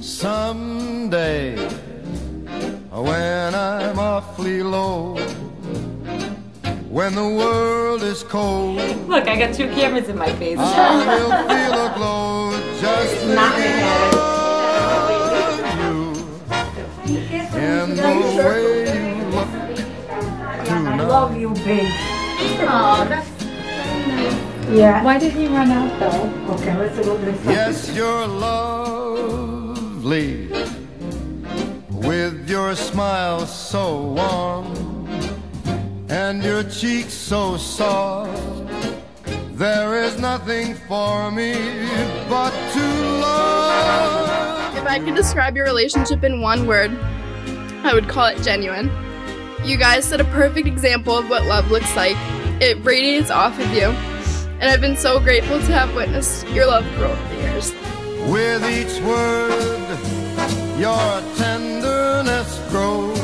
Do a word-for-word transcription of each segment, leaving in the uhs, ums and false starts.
Someday, when I'm awfully low, when the world is cold, look, I got two cameras in my face. I will feel a glow just Not you in the way you look tonight. I love you, babe. Oh, that's yeah. Why did he run out though? Okay, let's go to this. Yes, you're lovely with your smile so warm and your cheeks so soft. There is nothing for me but to love. If I could describe your relationship in one word, I would call it genuine. You guys set a perfect example of what love looks like. It radiates off of you. And I've been so grateful to have witnessed your love grow over the years. With each word, your tenderness grows.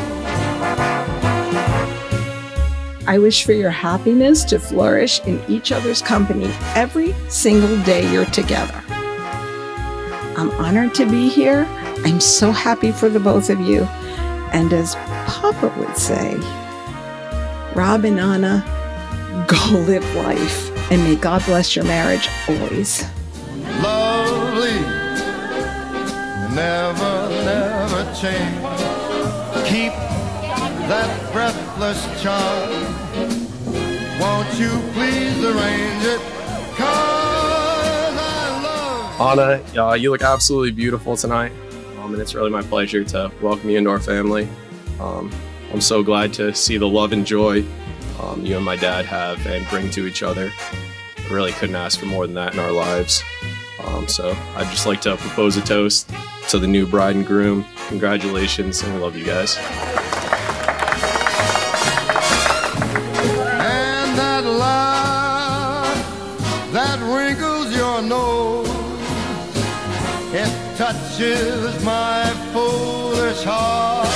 I wish for your happiness to flourish in each other's company every single day you're together. I'm honored to be here. I'm so happy for the both of you. And as Papa would say, Rob and Anna, go live life. And may God bless your marriage always. Lovely, never, never change. Keep that breathless charm. Won't you please arrange it? 'Cause I love Anna, uh, you look absolutely beautiful tonight. Um, and it's really my pleasure to welcome you into our family. Um, I'm so glad to see the love and joy Um, you and my dad have and bring to each other. I really couldn't ask for more than that in our lives. Um, so I'd just like to propose a toast to the new bride and groom. Congratulations, and we love you guys. and that laugh that wrinkles your nose, it touches my foolish heart.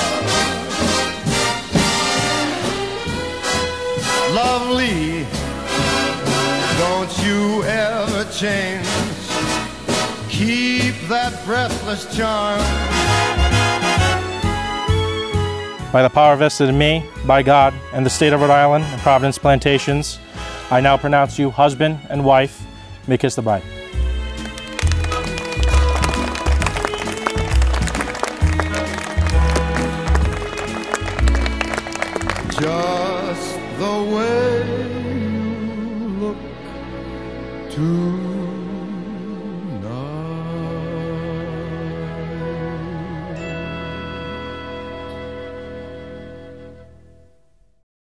Lovely, don't you ever change. Keep that breathless charm. By the power vested in me, by God, and the state of Rhode Island and Providence Plantations, I now pronounce you husband and wife. May kiss the bride. Just the way you look tonight.